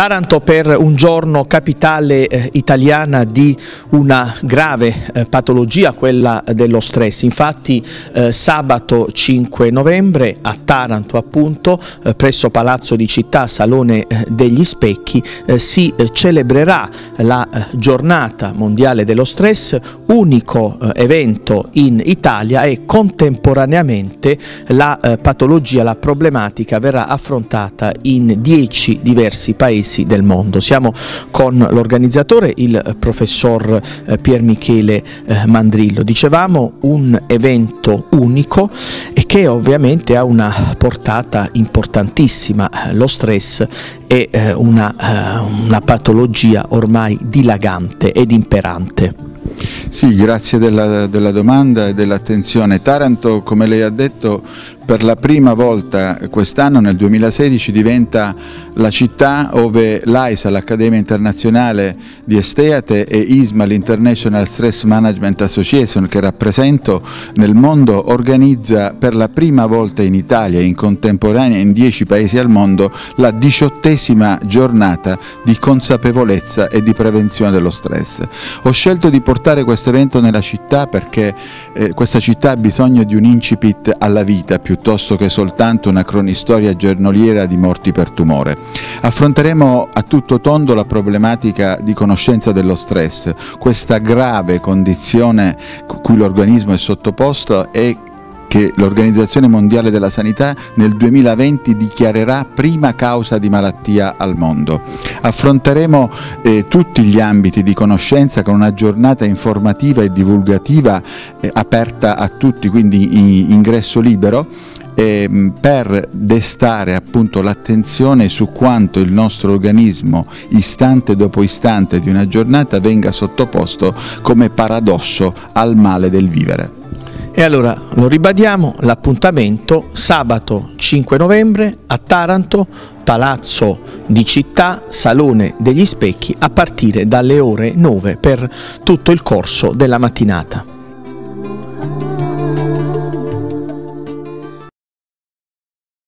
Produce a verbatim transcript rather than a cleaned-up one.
Taranto per un giorno, capitale eh, italiana di una grave eh, patologia, quella dello stress. Infatti eh, sabato cinque novembre a Taranto, appunto, eh, presso Palazzo di Città, Salone eh, degli Specchi, eh, si eh, celebrerà la eh, giornata mondiale dello stress, unico eh, evento in Italia, e contemporaneamente la eh, patologia, la problematica verrà affrontata in dieci diversi paesi del mondo. Siamo con l'organizzatore, il professor eh, Pier Michele eh, Mandrillo. Dicevamo un evento unico e che ovviamente ha una portata importantissima. Lo stress è eh, una, eh, una patologia ormai dilagante ed imperante. Sì, grazie della, della domanda e dell'attenzione. Taranto, come lei ha detto, per la prima volta quest'anno, nel duemilasedici, diventa la città dove l'A I S A, l'Accademia Internazionale di Esteate, e I S M A, l'International Stress Management Association, che rappresento nel mondo, organizza per la prima volta in Italia, in contemporanea in dieci paesi al mondo, la diciottesima giornata di consapevolezza e di prevenzione dello stress. Ho scelto di portare questo evento nella città perché eh, questa città ha bisogno di un incipit alla vita piuttosto che soltanto una cronistoria giornaliera di morti per tumore. Affronteremo a tutto tondo la problematica di conoscenza dello stress, questa grave condizione cui l'organismo è sottoposto e che l'Organizzazione Mondiale della Sanità nel duemilaventi dichiarerà prima causa di malattia al mondo. Affronteremo eh, tutti gli ambiti di conoscenza con una giornata informativa e divulgativa eh, aperta a tutti, quindi in ingresso libero, eh, per destare appunto l'attenzione su quanto il nostro organismo, istante dopo istante di una giornata, venga sottoposto come paradosso al male del vivere. E allora lo ribadiamo, l'appuntamento sabato cinque novembre a Taranto, Palazzo di Città, Salone degli Specchi, a partire dalle ore nove per tutto il corso della mattinata.